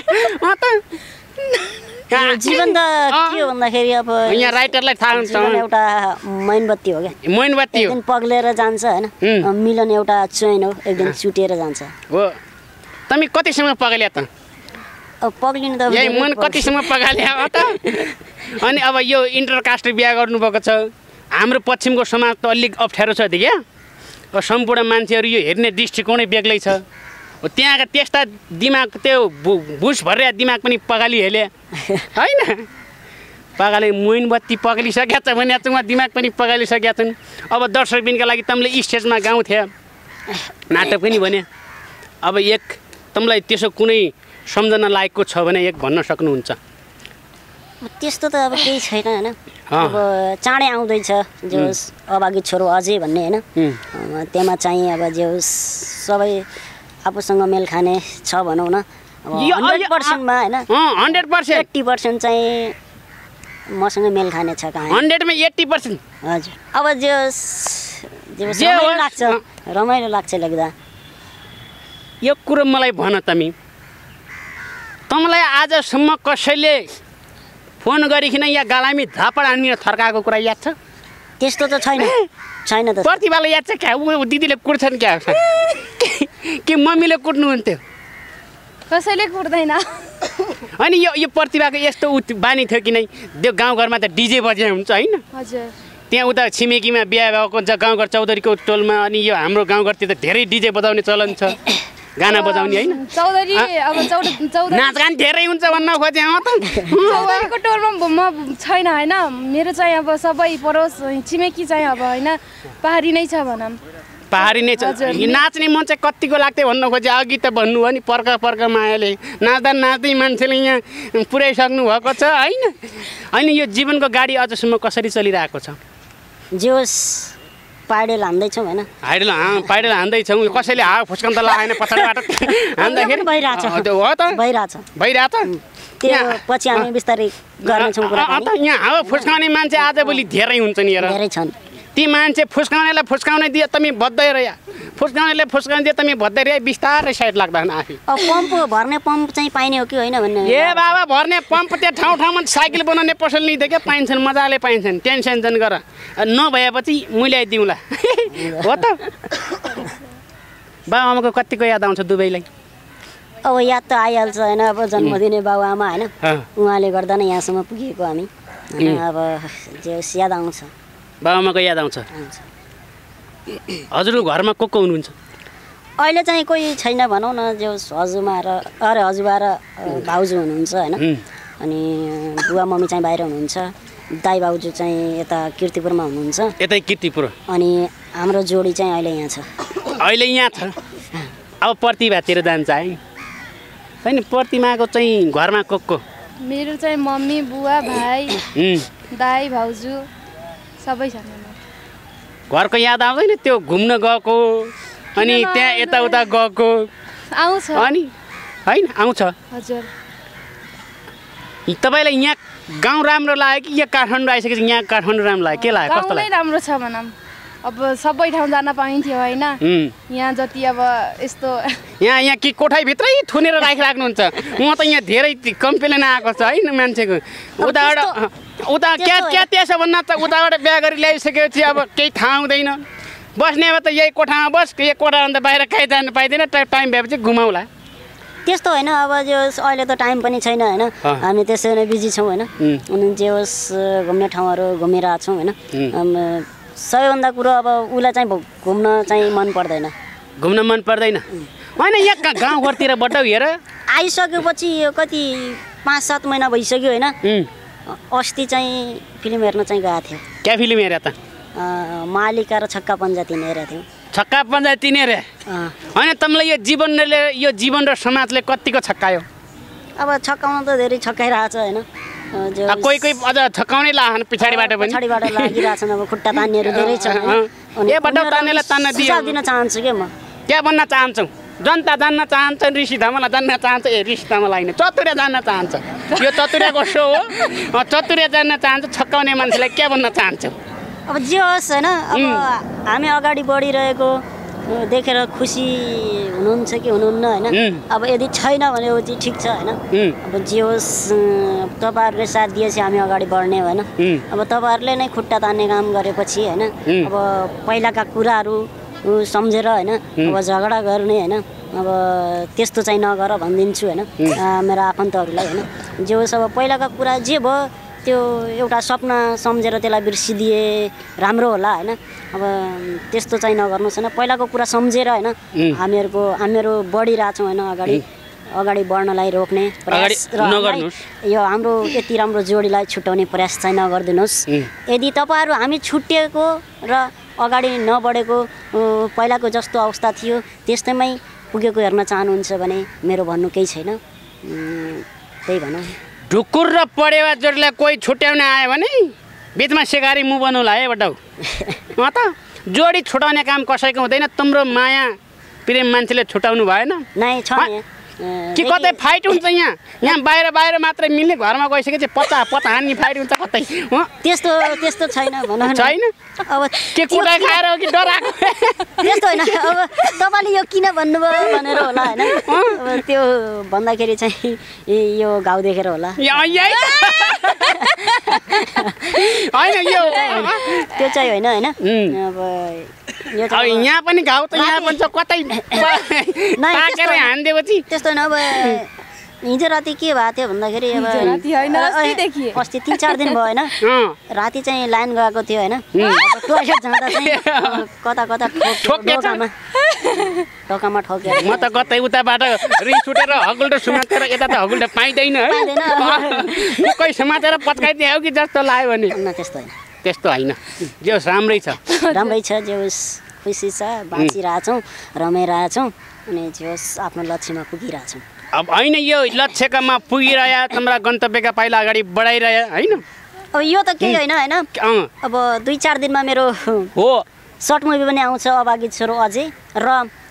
जीवन त के हो भन्दाखेरि अब
यहाँ राइटरलाई थाहा हुन्छ
एउटा मैनबत्ती हो क्या
मैनबत्ती हो
एकदिन पग्लेर जान्छ होइन मिलन एउटा चैन हो एकदिन चुटेर जान्छ
हो तिमी कतिसम्म पगाल्या त
अब पग्लिनु त
यही मन कतिसम्म पगाल्या हो त अनि अब यो इन्टरकास्ट बिहा गर्नुभएको छ हाम्रो पश्चिमको समाज त अलिक अप्ठ्यारो छ क्या सम्पूर्ण मान्छेहरू यो हेर्ने दृष्टिकोणै बेग्लै छ त्यहाँका त्यस्ता दिमाग त्यो भुस भरेर दिमाग पनि पगालिहाले होइन पगाले मोइनबत्ती पगालिसकेका छ भने उहाँ दिमाग पनि पगालिसकेका छन् अब दर्शकबिनका लागि तमीले स्टेजमा गाउँथे नाटक पनि भने अब एक तमीलाई त्यसो कुनै सम्झना लायकको छ भने एक भन्न सक्नुहुन्छ
त्यस्तो त अब केही छैन होइन अब चाँडै आउँदैछ जो अभागी छोरो अझै भन्ने होइन त्यसमा चाहिँ अब जो सबै आफूसँग मेल खाने छ भनौँ न 100%मा होइन
100%
80% चाहिँ मसँग मेल खाने छ कहाँ
100मा 80%
हजुर अब जो रमाइलो लाग्छ लेख्दा
यो कुरो मलाई भन तँलाई आजसम्म कसैले फोन गरिकन या गालामी झापड हान्ने थर्काएको कुरा याद छ
त्यस्तो त छैन त
प्रतिभालाई याद छ क्या ऊ दिदीले कुट्छन् क्या कि मम्मीले कुट्नुहुन्थ्यो
कसैले कुट्दैन
अनि यो प्रतिभाको यस्तो बानी थियो कि नै त्यो गाउँघरमा त डिजे बजे हुन्छ होइन
हजुर
त्यहाँ उता छिमेकीमा बिहा भएको हुन्छ गाउँघर चौधरीको टोलमा अनि यो हाम्रो गाउँघरतिर त धेरै डिजे बजाउने चलन छ गाना बजाउने होइन
चौधरी अब चौधरी
नाचगान धेरै हुन्छ भन्न खोजे
चौधरीको टोलमा म छैन होइन मेरो चाहिँ अब सबै परोस छिमेकी चाहिँ अब होइन पहाडी नै छ भनौँ
पहाडी नै छ नाच्ने मन चाहिँ कतिको लाग्थ्यो भन्न खोजे अघि त भन्नु हो नि पर्ख मायाले नाच्दै मान्छेले यहाँ पुर्याइसक्नु भएको छ होइन अनि यो जीवनको गाडी अझसम्म कसरी चलिरहेको छ
जोस पाइडल हान्दैछौँ होइन
पाइडल हान्दैछौँ कसैले हावा फुस्कन त लगाएन पछाडिबाट हान्दाखेरि भइरहेछ
त्यो पछि हामी बिस्तारै गर्नेछौँ
यहाँ हावा फुस्काउने मान्छे आजभोलि धेरै हुन्छ नि
धेरै छन्
ती मान्छे फुस्काउनेलाई फुस्काउने दिए तमी भद्दै रह्या फुस्काउनेलाई फुस्काउने दिए तमी भद्दै रह्या बिस्तारै साइड लाग्दैन आफै
पम्प भर्ने पम्प चाहिँ पाइने हो कि होइन भन्ने
ए बाबा भर्ने पम्प त्यो ठाउँमा साइकल बनाउने पसल नि देख्यो पाइन्छन् मजाले पाइन्छन् टेन्सन गर नभएपछि मुल्याइदिउँला हो त बाबुआमाको कतिको याद आउँछ दुबईलाई
अब याद त आइहाल्छ होइन अब जन्मदिने बाबुआमा होइन उहाँले गर्दा नै यहाँसम्म पुगेको हामी अब याद आउँछ
बाबुआमाको याद आउँछ हजुरको घरमा को हुनुहुन्छ
अहिले चाहिँ कोही छैन भनौँ न जो हजुरबा र भाउजू हुनुहुन्छ होइन अनि बुवा मम्मी चाहिँ बाहिर हुनुहुन्छ दाइ भाउजू चाहिँ यता कीर्तिपुरमा हुनुहुन्छ
यतै कीर्तिपुर
अनि हाम्रो जोडी चाहिँ अहिले यहाँ छ
अब प्रतिभातिर जान्छ है होइन प्रतिमाको चाहिँ घरमा को
मेरो चाहिँ मम्मी बुवा भाइ दाइ भाउजू सबै छन्
घरको याद आउँदैन त्यो घुम्न गएको अनि त्यहाँ यताउता गएको
आउँछ
अनि होइन आउँछ
हजुर
तपाईँलाई यहाँ गाउँ राम्रो लाग्यो कि यहाँ काठमाडौँ आइसकेपछि यहाँ काठमाडौँ राम्रो लाग्यो के लाग्यो कस्तो लाग्यो
राम्रो छ भनौँ अब सबै ठाउँ जान पाइन्थ्यो होइन यहाँ जति अब यस्तो
यहाँ कि कोठाभित्रै थुनेर राखिराख्नुहुन्छ म त यहाँ धेरै कम्प्लेन आएको छ होइन मान्छेको उता क्या त्यसो भन्न त उताबाट बिहा गरी ल्याइसकेपछि अब केही थाहा हुँदैन बस्ने अब त यही कोठामा बस यही कोठाभन्दा बाहिर कहीँ जानु पाइँदैन टाइम भएपछि घुमाउला
त्यस्तो होइन अब जो अहिले त टाइम पनि छैन होइन हामी त्यसै नै बिजी छौँ होइन अनि जे होस् घुम्ने ठाउँहरू घुमिरहेको छौँ होइन सबैभन्दा कुरो अब उसलाई चाहिँ घुम्न चाहिँ मन पर्दैन
होइन यहाँ गाउँघरतिरबाट हेर
आइसकेपछि कति 5-7 महिना भइसक्यो होइन अस्ति चाहिँ फिल्म हेर्न चाहिँ गएको थियो
क्या फिल्म हेरे त
मालिका र छक्का पन्जा तिनेर थियौँ।
छक्का पन्जा तिनेर होइन तिमीलाई यो जीवन र समाजले कतिको छक्कायो?
अब छक्काउन त धेरै छक्काइरहेछ होइन।
कोही अझ छक्काउनै लाग्छन् पछाडिबाट पनि
लागिरहेछन्। अब खुट्टा तान्नेहरू धेरै छन्।
सुझाव
दिन चाहन्छु कि म
क्या भन्न चाहन्छौ? जनता जान्न चाहन्छ, ऋषि धमला जान्न चाहन्छ। ऋषि धमला होइन, चतुर्य जान्न चाहन्छ। यो चतुर्यको सो हो। चतुर्य जान्न चाहन्छ। छक्काउने मान्छेलाई के भन्न चाहन्छौ?
अब जे होस् होइन, अब हामी अगाडि बढिरहेको देखेर खुसी हुनुहुन्छ कि हुनुहुन्न होइन। अब यदि छैन भने चाहिँ ठिक छ होइन। अब जे होस् तपाईँहरूले साथ दिएपछि हामी अगाडि बढ्ने होइन। अब तपाईँहरूले नै खुट्टा तान्ने काम गरेपछि होइन, अब पहिलाका कुराहरू सम्झेर होइन अब झगडा गर्ने होइन, अब त्यस्तो चाहिँ नगर भनिदिन्छु होइन मेरो आफन्तहरूलाई होइन। जे होस् अब पहिलाका कुरा जे भयो त्यो एउटा सपना सम्झेर त्यसलाई बिर्सिदिए राम्रो होला होइन। अब त्यस्तो चाहिँ नगर्नुहोस् होइन। पहिलाको कुरा सम्झेर होइन हामीहरू बढिरहेछौँ होइन, अगाडि बढ्नलाई रोक्ने प्रयास र यो हाम्रो यति राम्रो जोडीलाई छुट्याउने प्रयास चाहिँ नगरिदिनुहोस्। यदि तपाईँहरू हामी छुट्टिएको र अगाडि नबढेको पहिलाको जस्तो अवस्था थियो त्यस्तैमै पुगेको हेर्न चाहनुहुन्छ भने मेरो भन्नु केही छैन। त्यही भनौँ।
ढुकुर र पढेवा जोडीलाई कोही छुट्याउन आयो भने बिचमा सिकारी मुख बनाउला है बटाउ। त जोडी छुटाउने काम कसैको हुँदैन। तिम्रो माया प्रेम मान्छेले छुटाउनु भएन
नै छ
कि कतै फाइट हुन्छ? यहाँ बाहिर मात्रै मिल्ने, घरमा गइसकेपछि पचा हान्ने फाइट हुन्छ कतै?
त्यस्तो छैन भनौँ।
छैन?
अब
के कुटाइ खाएर हो कि डराएको?
त्यस्तो होइन। अब तपाईँले यो किन भन्नुभयो भनेर होला होइन। अब त्यो भन्दाखेरि चाहिँ यो घाउ देखेर होला।
होइन यो
त्यो चाहिँ होइन होइन। अब
यहाँ पनि घाउ त यहाँ पनि छ कतै ताकेर हान्दिएपछि
त्यस्तो होइन। अब हिजो राति के भएको थियो भन्दाखेरि अब अस्ति 3-4 दिन भयो होइन। राति चाहिँ लाइन गएको थियो होइन। टोइलेट जाँदा चाहिँ कता ढोकामा ठोकेर
म त कतै उताबाट रिस उठेर हगुल्टो समातेर यता त हगुल्टो पाइँदैन है। कोही समातेर पत्काइदियो कि जस्तो लाग्यो भने त्यस्तो होइन। जे होस् राम्रै छ
जे होस् खुसी छ, बाँचिरहेछौँ, रमाइरहेछौँ अनि जे होस् आफ्नो लक्ष्यमा पुगिरहेछौँ।
अब होइन यो लक्ष्यकामा पुगिरह्या तिम्रा गन्तव्यका पाइला अगाडि बढाइरह्या होइन।
अब यो त केही होइन होइन। अब 2-4 दिनमा मेरो
हो
सर्ट मुभी पनि आउँछ अभागी छोरो अझै, र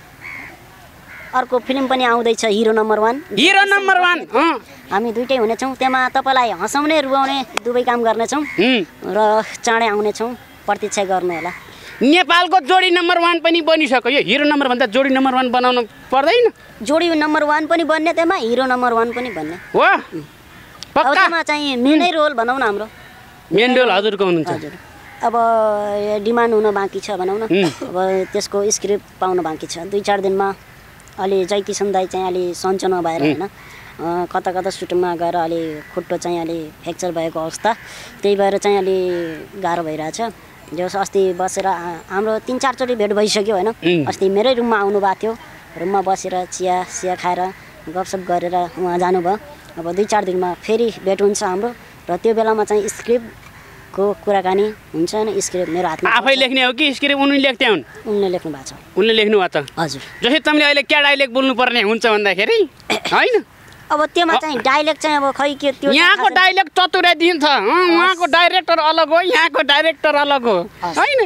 अर्को फिल्म पनि आउँदैछ हिरो नम्बर 1। हामी दुइटै हुनेछौँ त्यहाँ। तपाईँलाई हँसाउने रुवाउने दुवै काम गर्नेछौँ र चाँडै आउनेछौँ। प्रतीक्षा गर्नु होला।
नेपालको जोडी नम्बर 1 पनि बनिसक्यो। यो हिरो नम्बर भन्दा जोडी नम्बर 1 बनाउनु पर्दैन?
जोडी नम्बर 1 पनि बन्ने, त्यहाँ हिरो नम्बर 1 पनि बन्ने
हो।
पक्का चाहिँ मेनै रोल भनौँ न। हाम्रो
मेन रोल हजुरको हुनुहुन्छ।
हजुर अब डिमान्ड हुन बाँकी छ भनौँ न। अब त्यसको स्क्रिप्ट पाउन बाँकी छ। 2-4 दिनमा अलि जयकिसन दाई चाहिँ अलि सन्चो नभएर होइन कता सुटिङमा गएर अलि खुट्टो चाहिँ अलि फ्र्याक्चर भएको अवस्था, त्यही भएर चाहिँ अलि गाह्रो भइरहेछ। जस अस्ति बसेर हाम्रो 3-4 चोटि भेट भइसक्यो होइन। अस्ति मेरै रुममा आउनु भएको थियो। रुममा बसेर चिया खाएर गफसप गरेर उहाँ जानुभयो। अब 2-4 दिनमा फेरि भेट हुन्छ हाम्रो र त्यो बेलामा चाहिँ स्क्रिप्टको कुराकानी हुन्छ नि। स्क्रिप्ट मेरो हातमा
आफै लेख्ने हो कि स्क्रिप्ट उनले लेख्दै हुन्?
उनले लेख्नु भएको छ।
उनले लेख्नु भएको छ?
हजुर।
जस्तै तिमीले अहिले क्या डाइलेक्ट बोल्नुपर्ने हुन्छ भन्दाखेरि होइन
अब त्यसमा चाहिँ डाइलेक्ट चाहिँ अब खै के त्यो
यहाँको डाइलेक्ट चतुर्य दिन्छ। उहाँको डाइरेक्टर अलग हो, यहाँको डाइरेक्टर अलग हो होइन।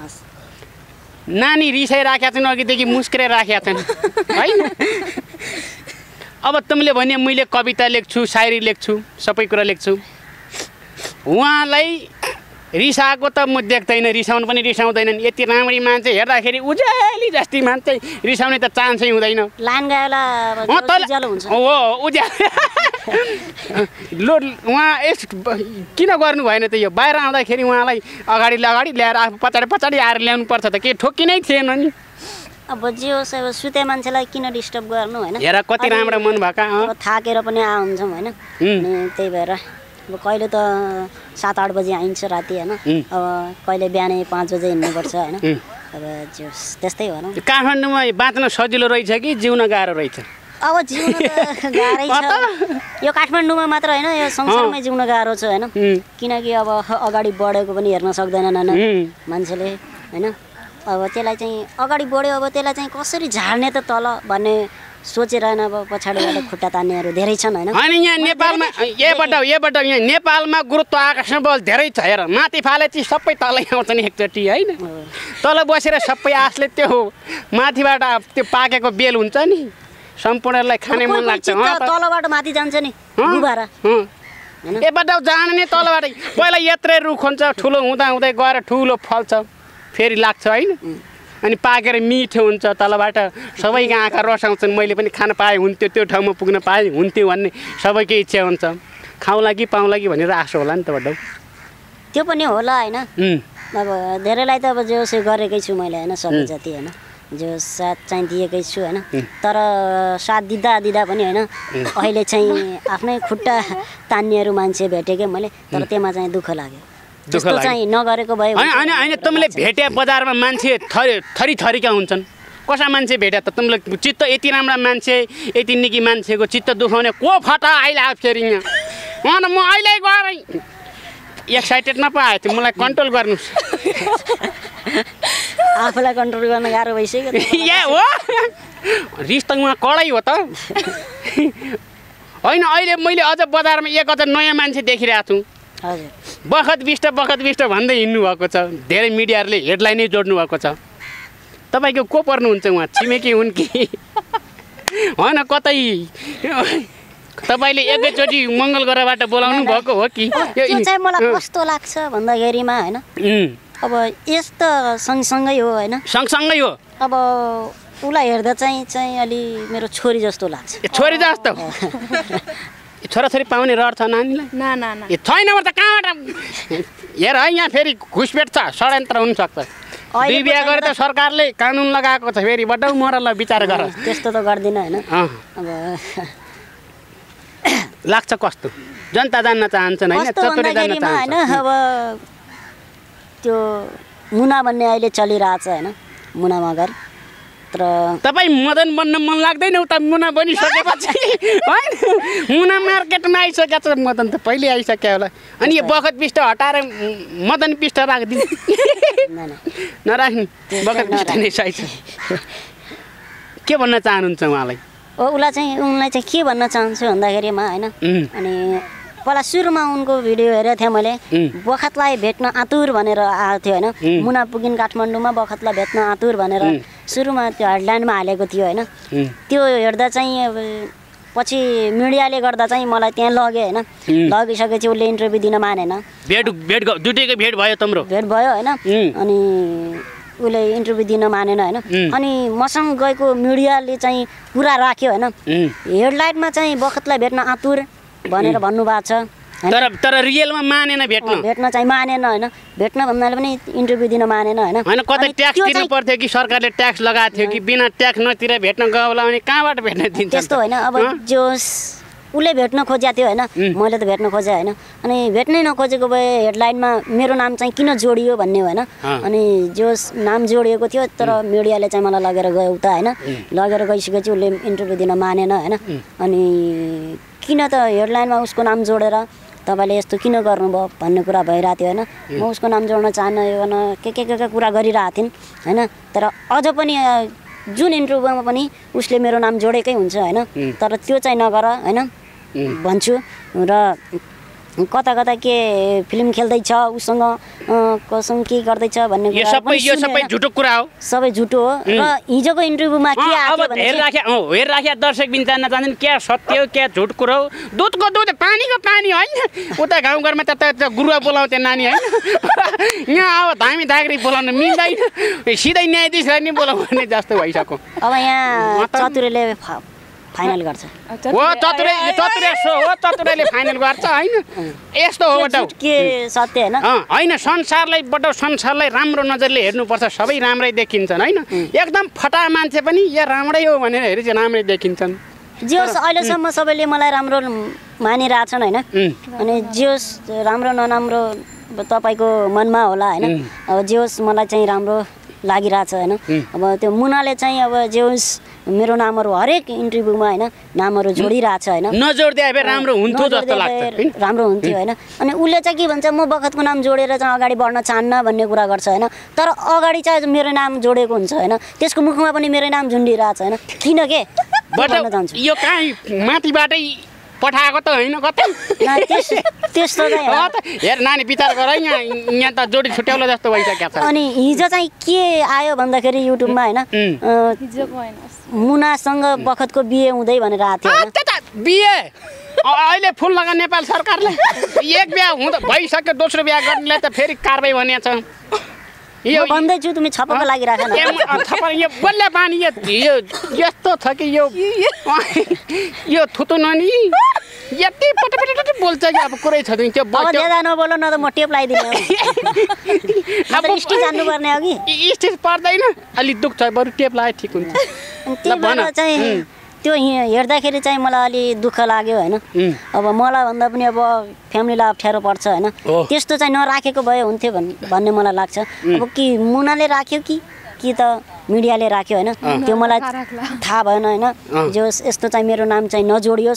नानी रिसाइराखेका छन्, अघिदेखि मुस्किएर राखेका छन् होइन। अब तिमीले भने मैले कविता लेख्छु, शायरी लेख्छु, सबै कुरा लेख्छु। उहाँलाई रिसाएको त म देख्दैन, रिसाउनु पनि रिसाउँदैनन्। यति राम्ररी मान्छे हेर्दाखेरि उज्याली जस्तै मान्छे रिसाउने त चान्सै हुँदैन।
लाइन गएला उज्यालो हुन्छ।
हो उज्यालो लो उहाँ किन गर्नु भएन त? यो बाहिर आउँदाखेरि उहाँलाई अगाडि ल्याएर आफू पछाडि आएर ल्याउनु पर्छ त। के ठोक्की नै थिएन नि।
अब जे होस् अब सुते मान्छेलाई किन डिस्टर्ब गर्नु होइन।
हेर कति राम्रो मन भएका।
अब थाकेर पनि आउँछौँ होइन। अनि त्यही भएर अब कहिले त 7-8 बजी आइन्छ राति होइन। अब कहिले बिहानै 5 बजे हिँड्नुपर्छ होइन। अब त्यस्तै हो।
काठमाडौँमा बाँच्न सजिलो रहेछ कि जिउन गाह्रो रहेछ?
अब जिउन त गाह्रै छ यो काठमाडौँमा मात्र होइन यो संसारमै जिउन गाह्रो छ होइन किनकि अब अगाडि बढेको पनि हेर्न सक्दैनन् होइन मान्छेले होइन अब त्यसलाई चाहिँ अगाडि बढ्यो अब त्यसलाई चाहिँ कसरी झार्ने त तल भन्ने सोचेर अब पछाडिबाट खुट्टा तान्नेहरू धेरै छन् होइन
अनि यहाँ नेपालमा यहाँबाट यहाँ नेपालमा गुरुत्वाकर्षण बल धेरै छ हेर माथि फालेपछि सबै तलै आउँछ नि एकचोटि होइन तल बसेर सबै आसले त्यो माथिबाट त्यो पाकेको बेल हुन्छ नि सम्पूर्णलाई खाने मन लाग्छ
तलबाट माथि जान्छ नि गुबारा
यहाँबाट जाने तलबाट पहिला यत्रै रुख हुन्छ ठुलो हुँदा हुँदै गएर ठुलो फल्छ फेरि लाग्छ होइन अनि पाकेर मिठो हुन्छ तलबाट सबैको आँखा रसाउँछन् मैले पनि खान पाएँ हुन्थ्यो त्यो ठाउँमा पुग्न पाएँ हुन्थ्यो भन्ने सबैको इच्छा हुन्छ खाउँला कि पाउँला कि भनेर आशा होला नि त बड्डो
त्यो पनि होला होइन अब धेरैलाई त अब जे गरेकै छु मैले होइन सबै जति होइन जो साथ चाहिँ दिएकै छु होइन तर साथ दिँदा पनि होइन अहिले चाहिँ आफ्नै खुट्टा तान्नेहरू मान्छे भेटेँ मैले तर त्यसमा चाहिँ दुःख लाग्यो त्यस्तो चाहिँ नगरेको भए
होइन तिमीले भेटे बजारमा मान्छे थरी थरीका हुन्छन् कसा मान्छे भेट्या त तिमीले चित्त यति राम्रा मान्छे यति निकी मान्छेको चित्त दुखाउने को फटा आइला फेरि यहाँ म अहिले गएर एक्साइटेड नपाए थियो मलाई कन्ट्रोल गर्नु
आफूलाई कन्ट्रोल गर्न गाह्रो भइसक्यो
ए हो रिस त उहाँ कडै हो त होइन अहिले मैले अझ बजारमा एक अझ नयाँ मान्छे देखिरहेको छु बखत बिष्ट भन्दै हिँड्नु भएको छ धेरै मिडियाहरूले हेडलाइनै जोड्नु भएको छ तपाईँको को पर्नुहुन्छ उहाँ छिमेकी हुन् कि होइन कतै तपाईँले एकैचोटि मङ्गलग्रहबाट बोलाउनु भएको हो कि
त्यो चाहिँ मलाई कस्तो लाग्छ भन्दाखेरिमा होइन अब यस त सँगसँगै हो होइन
सँगसँगै हो
अब उसलाई हेर्दा चाहिँ अलि मेरो छोरी जस्तो लाग्छ
छोरी जस्तो छोराछोरी पाउने रहर छ नानीलाई
न
छैन त कहाँबाट हेर है यहाँ फेरि घुसपेट छ षड्यन्त्र हुनसक्छ दुई बिहा गरे त सरकारले कानुन लगाएको छ फेरि बड्डो मरल विचार गर
त्यस्तो त गर्दिनँ होइन अब
लाग्छ कस्तो जनता जान्न चाहन्छन् होइन चतुरी जान्न
चाहन्छन् होइन अब त्यो मुना भन्ने अहिले चलिरहेछ होइन मुना मगर तर
तपाईँ मदन बन्न मन लाग्दैन उता मुना बनिसकेपछि होइन मुना मार्केटमा आइसकेको छ मदन त पहिले आइसक्यो होला अनि यो बखत पिष्ट हटाएर मदन पिष्ट राखिदिनु नराख्नु बखत पिष्ट नै चाहिन्छ के भन्न चाहनुहुन्छ उहाँलाई
उनलाई चाहिँ के भन्न चाहन्छु भन्दाखेरिमा होइन अनि पहिला सुरुमा उनको भिडियो हेरेको थिएँ मैले बखतलाई भेट्न आतुर भनेर आएको थियो होइन मुना पुगिन काठमाडौँमा बखतलाई भेट्न आतुर भनेर सुरुमा त्यो हेडलाइनमा हालेको थियो होइन त्यो हेर्दा चाहिँ अब पछि मिडियाले गर्दा चाहिँ मलाई त्यहाँ लग्यो होइन लगिसकेपछि उसले इन्टरभ्यू दिन मानेन
भेट भयो तिम्रो
भेट भयो होइन अनि उसले इन्टरभ्यू दिन मानेन होइन अनि मसँग गएको मिडियाले चाहिँ कुरा राख्यो होइन हेडलाइनमा चाहिँ बखतलाई भेट्न आतुर भनेर भन्नुभएको छ
तर रियलमा मानेन
भेट्न चाहिँ मानेन होइन भेट्न भन्नाले पनि इन्टरभ्यू दिन मानेन होइन
कतै ट्याक्स तिर्नु पर्थ्यो कि सरकारले ट्याक्स लगाएको थियो कि बिना ट्याक्स नतिर भेट्न गयो होला अनि कहाँबाट भेट्न दिन्छ
त्यस्तो होइन अब जोस उसले भेट्न खोजेको थियो होइन मैले त भेट्न खोजेँ होइन अनि भेट्नै नखोजेको भए हेडलाइनमा मेरो नाम चाहिँ किन जोडियो भन्ने होइन अनि जोस नाम जोडिएको थियो तर मिडियाले चाहिँ मलाई लगेर गयो उता होइन लगेर गइसकेपछि उसले इन्टरभ्यू दिन मानेन होइन अनि किन त हेडलाइनमा उसको नाम जोडेर तपाईँले यस्तो किन गर्नुभयो भन्ने कुरा भइरहेको थियो होइन म उसको नाम जोड्न चाहन्न यो के कुरा गरिरहेको थिइन् होइन तर अझ पनि जुन इन्टरभ्यूमा पनि उसले मेरो नाम जोडेकै हुन्छ होइन तर त्यो चाहिँ नगर होइन भन्छु र कता के फिल्म खेल्दैछ उसँग कसम के गर्दैछ भन्ने
यो सबै झुटो कुरा हो
सबै झुटो हो र हिजोको इन्टरभ्यूमा के आयो भने
हेरिराख्या दर्शक बिन जान्न चाहन्छन् क्या सत्य हो क्या झुट कुरा हो दुधको दुध पानीको पानी होइन उता गाउँघरमा त गुरुवा बोलाउँथे नानी होइन यहाँ अब धामी धाग्री बोलाउन मिल्दैन सिधै न्यायाधीश नि बोलाउने जस्तो भइसक्यो
अब यहाँ चतुरले फाइनल गर्छ
चतुरले फाइनल गर्छ होइन यस्तो हो
के सत्य होइन
होइन संसारलाई राम्रो नजरले हेर्नुपर्छ सबै राम्रै देखिन्छन् होइन एकदम फटा मान्छे पनि या राम्रै हो भनेर हेरि चाहिँ राम्रै देखिन्छन्
जे होस् अहिलेसम्म सबैले मलाई राम्रो मानिरहेछन् होइन अनि जे होस् राम्रो नराम्रो तपाईँको मनमा होला होइन अब जे होस् मलाई चाहिँ राम्रो लागिरहेछ होइन अब त्यो मुनाले चाहिँ अब जे होस् मेरो नामहरू हरेक इन्टरभ्यूमा होइन नामहरू जोडिरहेको छ होइन
नजोड्दै भए राम्रो हुन्थ्यो जस्तो लाग्छ
राम्रो हुन्थ्यो होइन अनि उसले चाहिँ के भन्छ म बखतको नाम जोडेर चाहिँ अगाडि बढ्न चाहन्न भन्ने कुरा गर्छ होइन तर अगाडि चाहिँ मेरो नाम जोडेको हुन्छ होइन त्यसको मुखमा पनि मेरो नाम झुन्डिरहेको छ होइन किन के
यो कहीँ माथिबाटै पठाएको त होइन कतै
त्यस्तो चाहिँ
हेर नानी विचार गर यहाँ त जोडी छुट्याउला जस्तो भइसकेको छ
अनि हिजो चाहिँ के आयो भन्दाखेरि युट्युबमा होइन मुनासँग बखतको बिहे हुँदै भनेर आएको थियो
बिहे अहिले फुल लगा नेपाल सरकारले एक बिहा हुँदा भइसक्यो दोस्रो बिहा गर्नेलाई त फेरि कारबाही भनेको छ
यो भन्दैछु तिमी छपक्क लागिराख न
यो बल्ल पानी यो यस्तो छ कि यो थुतु ननी यति पटपट बोल्छ कि अब कुरै छ त्यो
ज्यादा नबोल न त म टेप लगाइदिने अब स्टिच हान्नु पर्ने हो कि
स्टिच पर्दैन अलि दुख्छ बरु टेप लगाए ठिक हुन्छ
त्यही भएर चाहिँ त्यो हेर्दाखेरि चाहिँ मलाई अलि दुःख लाग्यो होइन अब मलाई भन्दा पनि अब फ्यामिलीलाई अप्ठ्यारो पर्छ होइन त्यस्तो चाहिँ नराखेको भए हुन्थ्यो भन्ने मलाई लाग्छ अब कि मुनाले राख्यो कि त मिडियाले राख्यो होइन त्यो मलाई थाहा भएन होइन जो यस्तो चाहिँ मेरो नाम चाहिँ नजोडियोस्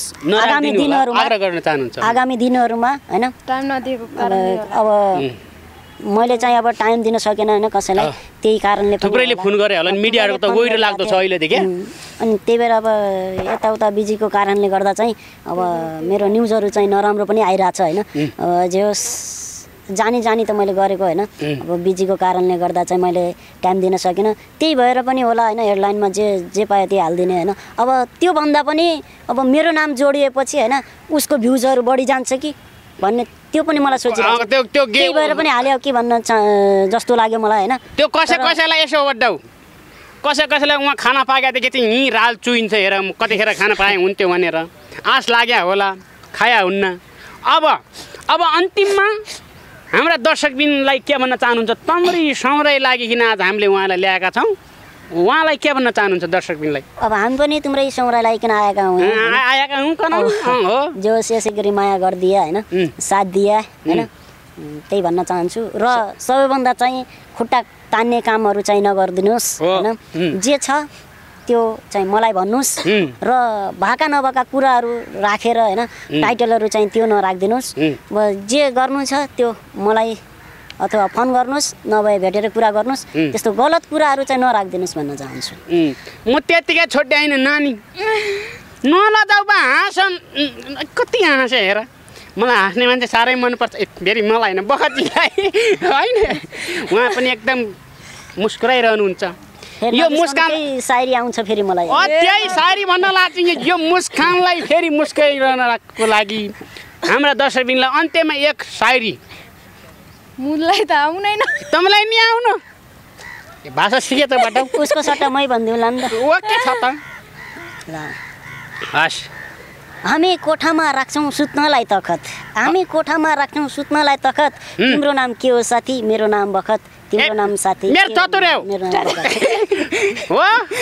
आगामी दिनहरूमा होइन अब मैले चाहिँ अब टाइम दिन सकेन होइन कसैलाई त्यही कारणले
थुप्रैले फोन गरे होला नि मिडियाहरुको त गइरो लाग्दो छ अहिलेदेखि
अनि त्यही भएर अब यताउता बिजीको कारणले गर्दा चाहिँ अब मेरो न्युजहरू चाहिँ नराम्रो पनि आइरहेछ होइन जे होस् जानी त मैले गरेको होइन अब बिजीको कारणले गर्दा चाहिँ मैले टाइम दिन सकिनँ त्यही भएर पनि होला होइन हेडलाइनमा जे पायो त्यही हालिदिने होइन अब त्यो भन्दा पनि अब मेरो नाम जोडिएपछि होइन उसको भ्युजहरू बढी जान्छ कि भन्ने त्यो पनि मलाई सोचिरहेको त्यही भएर पनि हाल्यो कि भन्न जस्तो लाग्यो मलाई होइन
त्यो कसैलाई यसो वड्डाउ कसैलाई उहाँ खाना पाएदेखि चाहिँ यहीँ राल चुइन्छ हेर कतिखेर खाना पाए हुन्थ्यो भनेर आश लाग्या होला खाया हुन्न अब अन्तिममा हाम्रा दर्शकबिनलाई के भन्न चाहनुहुन्छ तम्री सौराई लागिकन आज हामीले उहाँलाई ल्याएका छौँ उहाँलाई के भन्न चाहनुहुन्छ दर्शकबिनलाई
अब हामी पनि तिम्रै सौराई लागिकन आएका
हौँ
जो यसै गरी माया गरिदिए होइन साथ दिए होइन त्यही भन्न चाहन्छु र सबैभन्दा चाहिँ खुट्टा तान्ने कामहरू चाहिँ नगरिदिनुहोस् होइन जे छ त्यो चाहिँ मलाई भन्नुहोस् र भएका नभएका कुराहरू राखेर होइन टाइटलहरू चाहिँ त्यो नराखिदिनुहोस् जे गर्नु छ त्यो मलाई अथवा फोन गर्नुहोस् नभए भेटेर कुरा गर्नुहोस् त्यस्तो गलत कुराहरू चाहिँ नराखिदिनुहोस् भन्न चाहन्छु
म त्यतिकै छोड्याइन नानी नलजाउ बा हाँस कति हाँस हेर मलाई हाँस्ने मान्छे साह्रै मनपर्छ फेरि मलाई होइन बखतीलाई होइन उहाँ पनि एकदम मुस्कुराइरहनुहुन्छ यो मुस्कान
सायरी आउँछ फेरि मलाई
त्यही सायरी भन्न लाग्छ यो मुस्कानलाई फेरि मुस्काइरहनको लागि हाम्रा दर्शकबिनलाई अन्त्यमा एक सायरी
मुलाई त आउँदैन
तँलाई नि आउनु भाषा सिके त बाटो
उसको सट्टा मै भनिदिउँला नि त
ओके छ त
ल
हस्
हामी कोठामा राख्छौँ सुत्नलाई तखत हामी कोठामा राख्छौँ सुत्नलाई तखत तिम्रो नाम के हो साथी मेरो नाम बखत तिम्रो नाम साथी
मेरो चतुर्य हो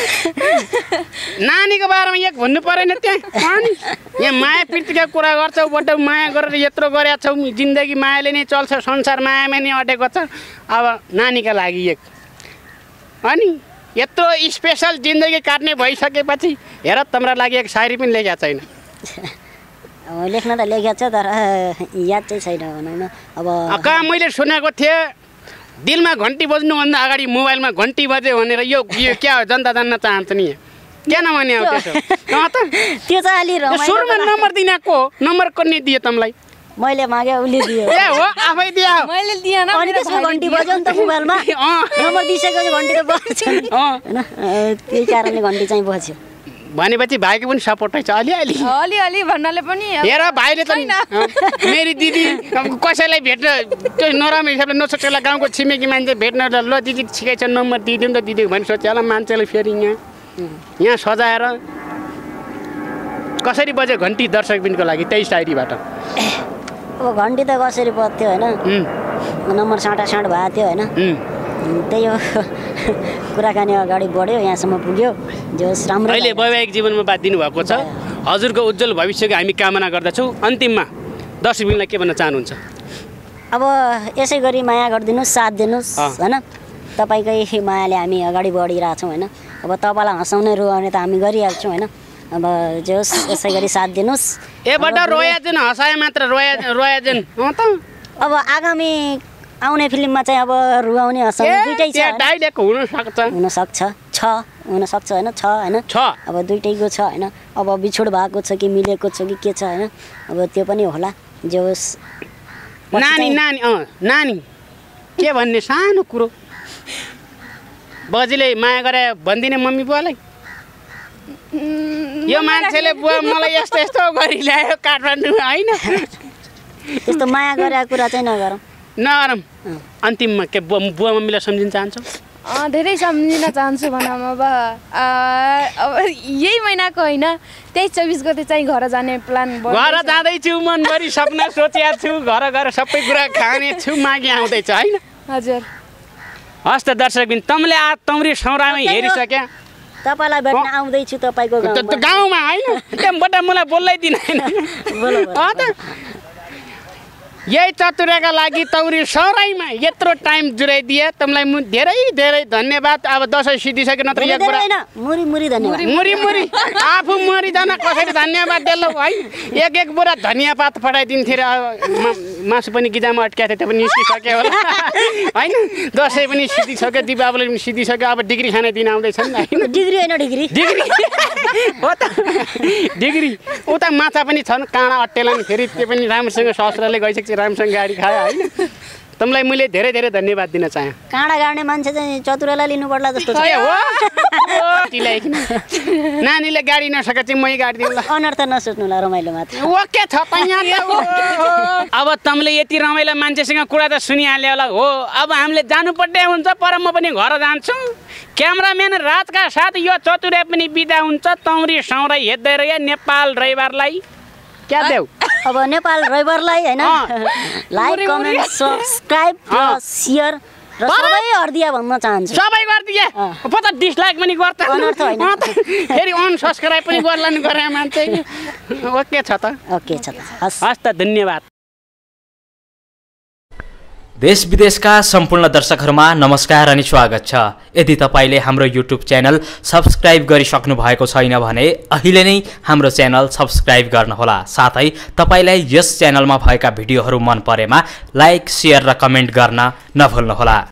नानीको बारेमा एक भन्नु परेन त्यहाँ यहाँ माया प्रीतिका कुरा गर्छौ बड्ड माया गरेर यत्रो गरेका छौ जिन्दगी मायाले नै चल्छ संसार मायामा नै अटेको छ अब नानीका लागि एक अनि यत्रो स्पेसल जिन्दगी काट्ने भइसकेपछि हेर तिम्रो लागि एक शायरी पनि लेखेको छैन
लेख्न त लेखेको छ तर याद चाहिँ छैन भनौँ न अब
कहाँ मैले सुनेको थिएँ दिलमा घन्टी बज्नुभन्दा अगाडि मोबाइलमा घन्टी बज्यो भनेर यो क्या हो जनता जान्न चाहन्छ नि क्या नभने हो
त्यो चाहिँ अलि
सुरुमा नम्बर दिनेको नम्बर कसले दियो तँलाई
मैले मागे उसले दियो
ए हो आफै दियो
मैले दिएन
अनि त्यसको घन्टी बज्यो नि त मोबाइलमा नम्बर दिइसकेपछि घन्टी त बज्छ हैन त्यही कारणले घन्टी चाहिँ बज्यो
भनेपछि भाइको पनि सपोर्टै छ
अलि भन्नाले पनि
हेर भाइले त मेरी दिदी कसैलाई भेट्न त्यो नराम्रो हिसाबले नसोचेला गाउँको छिमेकी मान्छे भेट्न ल दिदी ठिकै छ नम्बर दिदिउँ त दिदी भने सोचे होला मान्छेले फेरि यहाँ सजाएर कसरी बज्यो घन्टी दर्शकबिनको लागि त्यही शायरीबाट
अब घन्टी त कसरी बज्थ्यो होइन नम्बर साँटासाँट भएको थियो होइन त्यही हो कुराकानी अगाडि बढ्यो यहाँसम्म पुग्यो जो राम्रो
अहिले वैवाहिक जीवनमा बात दिनुभएको छ हजुरको उज्जवल भविष्यको हामी कामना गर्दछौँ अन्तिममा दर्शकबिनलाई के भन्न चाहनुहुन्छ
अब यसै गरी माया गरिदिनुहोस् साथ दिनुहोस् होइन तपाईँकै मायाले हामी अगाडि बढिरहेछौँ होइन अब तपाईँलाई हँसाउने रुवाउने त हामी गरिहाल्छौँ होइन अब जे होस् यसै गरी साथ दिनुहोस्
एबाट रोयाजन हँसाए मात्र रोयाजन त
अब आगामी आउने फिल्ममा चाहिँ अब रुवाउने हँसाउने दुइटै छ
डाइरेक्ट
हुनसक्छ होइन अब दुइटैको छ होइन अब बिछोड भएको छ कि मिलेको छ कि के छ होइन अब त्यो पनि होला जे होस्
नानी के भन्ने सानो कुरो बजीले माया गरे भनिदिने मम्मी बुवालाई यो मान्छेले बुवा मलाई यस्तो यस्तो गरी ल्यायो काठमाडौँ होइन
त्यस्तो माया गरेको कुरा चाहिँ नगरौँ
अन्तिममा के बुवा मम्मीलाई सम्झिन चाहन्छौ
धेरै सम्झिन चाहन्छु भनौँ अब यही महिनाको होइन 23-24 गते चाहिँ घर जाने प्लान
घर जाँदैछु मनभरि सपना सोचिया छु घर गएर सबै कुरा खाने छु मागी आउँदैछ होइन
हजुर
हस् त दर्शकबिन तमले आज तम्री सौरामा हेरिसक्या
तपाईँलाई भेट्न आउँदैछु तपाईँको
गाउँमा होइन त्यहाँबाट मलाई बोल्दै दिन होइन यही चतुर्यका लागि तौरी सौराईमा यत्रो टाइम जुराइदिए तमलाई धेरै धेरै धन्यवाद अब दसैँ सिद्धिसक्यो नत्र एक बोरा
मुरी धन्यवाद
मुरी आफू मरिजान कसरी धन्यवाद दिलौ है एक बोरा धनिया पात पठाइदिन्थे र मासु पनि गिजामा अट्क्या थियो त्यो पनि निस्किसक्यो होला होइन दसैँ पनि सिद्धिसक्यो दीपावली पनि सिद्धिसक्यो अब डिग्री खाने दिन आउँदैछन् होइन
डिग्री होइन डिग्री
हो त डिग्री उता माछा पनि छन् काँडा अट्टेला नि फेरि त्यो पनि राम्रोसँग ससुराले गइसक्छ राम्रोसँग गाडी खायो होइन तमलाई मैले धेरै धेरै धन्यवाद दिन चाहे
काँडा गाड्ने मान्छे चाहिँ चतुरालाई लिनु पर्ला जस्तो छ
नानीले गाडी नसके चाहिँ मै गाडी दिउँला
अनर्थ नसोच्नुला रमाइलो मात्र
ओके छ अब तमले यति रमाइलो मान्छेसँग कुरा त सुनिहाल्यो होला हो अब हामीले जानुपर्ने हुन्छ पर म पनि घर जान्छु क्यामराम्यान राजका साथ यो चतुर्या पनि बिदा हुन्छ तौरी सौराई हेर्दै रह्यो नेपाल ड्राइभरलाई क्या देऊ
अब नेपाल ड्राइभरलाई होइन लाइक कमेन्ट सब्सक्राइब र सेयर र सबै गरिदिया भन्न चाहन्छु
सबै गरिदिए पता डिसलाइक पनि गर्छ
अनर्थ होइन
फेरि अनसब्सक्राइब पनि गर्ला नि गरे मान्छे ओके छ त हस् त धन्यवाद
देश विदेशका सम्पूर्ण दर्शकहरूमा नमस्कार अनि स्वागत छ यदि तपाईले हाम्रो युट्युब च्यानल सब्स्क्राइब गरिसक्नु भएको छैन भने अहिले नै हाम्रो च्यानल सब्स्क्राइब गर्नुहोला साथै तपाईलाई यस च्यानलमा भएका भिडियोहरू मन परेमा लाइक शेयर र कमेन्ट गर्न नभुल्नुहोला।